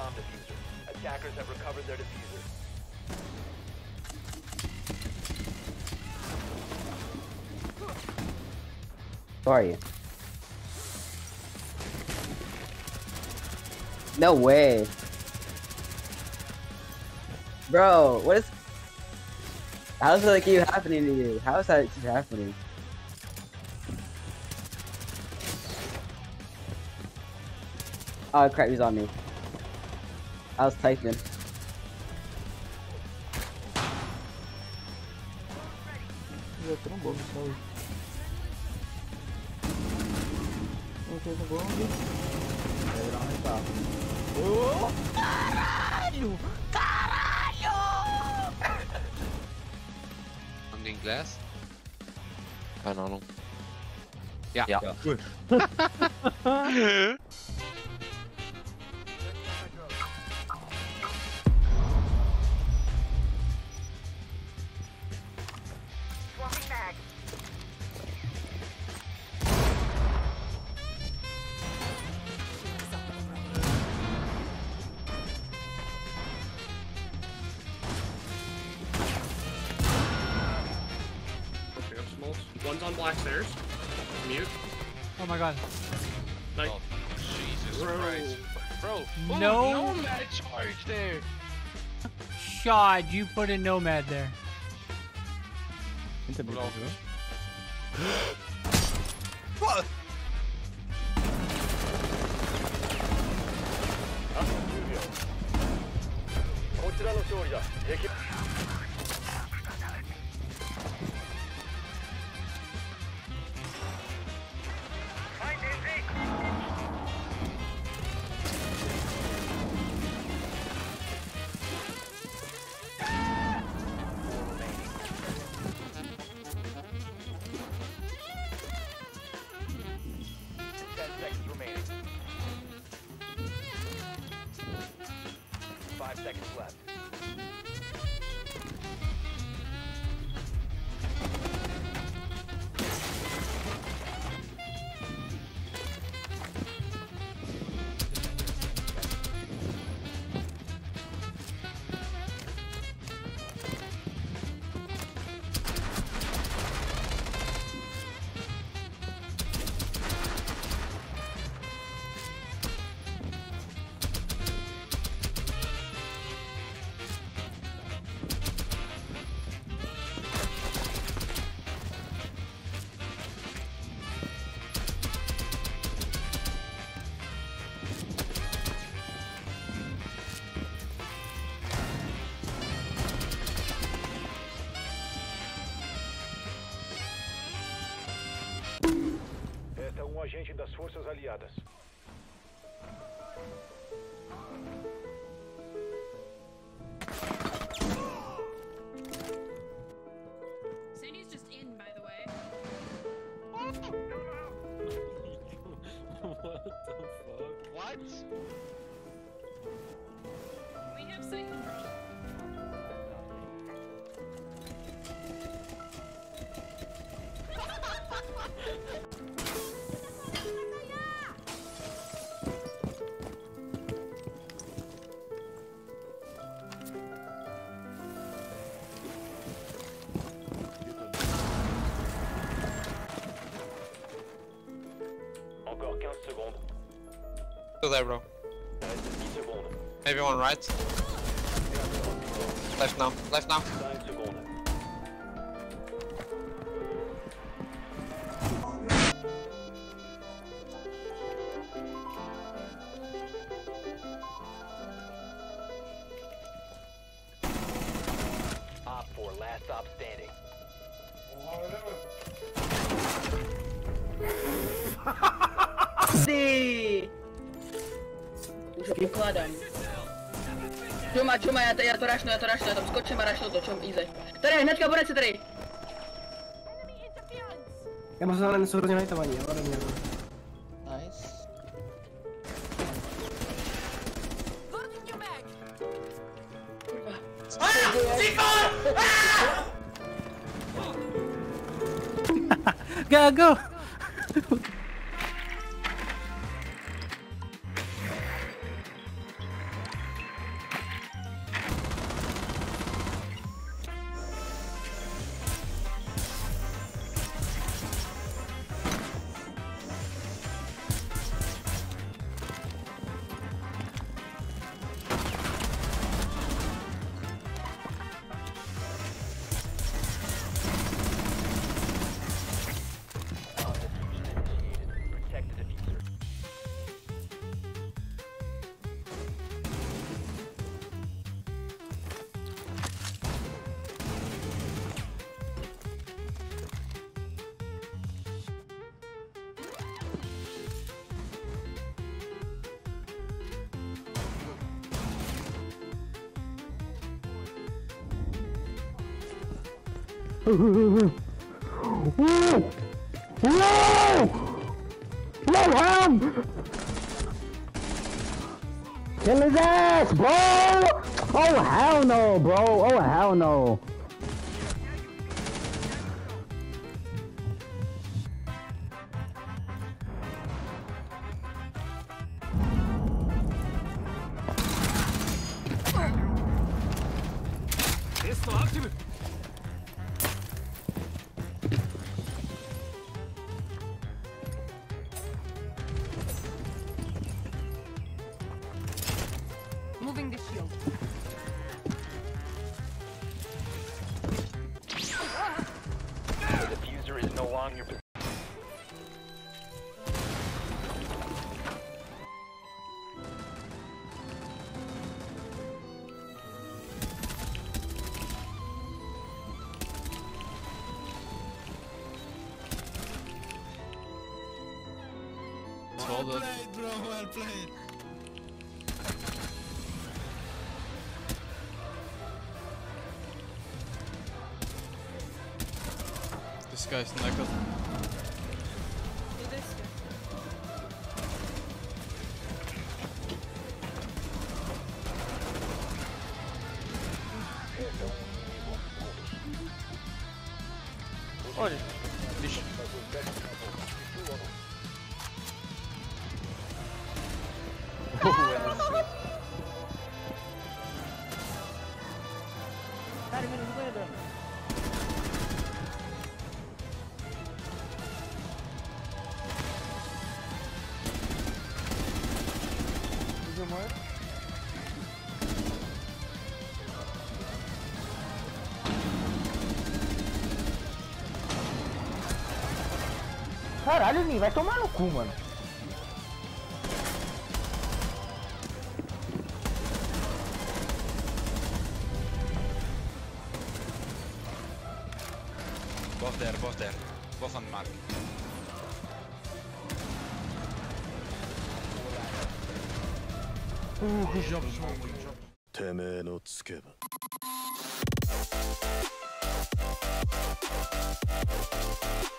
bomb diffuser. Attackers have recovered their diffuser. Who are you? No way. Bro, what is... How does that keep happening to you? How is that keep happening? Oh crap, he's on me. I was typing. Caralho! Caralho! I'm doing glass. Keine Ahnung. Ja. Ja. Cool. One's on black stairs. Mute. Oh my god. Like, Oh, Jesus Christ. Bro, No. Nomad charge there. Shot, you put a nomad there. What? Seconds left. Agente das Forças Aliadas. Sandy's just in, by the way. What the fuck? What? We have sight control. Encore 15 secondes. Still there, bro. 10 secondes. Maybe one right. Left now. Left now. 5 secondes. Op 4, last stop standing. Sim! Układam. Čuma, ja to rašnujem, tam skočím a rašnu to, čum, easy. Tady, hnedka bude se tady. Já mám zelené sourodně najtovaní, ode mě. Nice. Gago! Kill his ass, bro! Oh hell no, bro! Oh hell no! Moving the shield. The diffuser is no longer your position. Well played, bro. Well played. This guy's naked. Olha, bicho. Caralho, Ying, vai tomar no cu, mano. Both there. Both on mark. Good job. てめえのつけば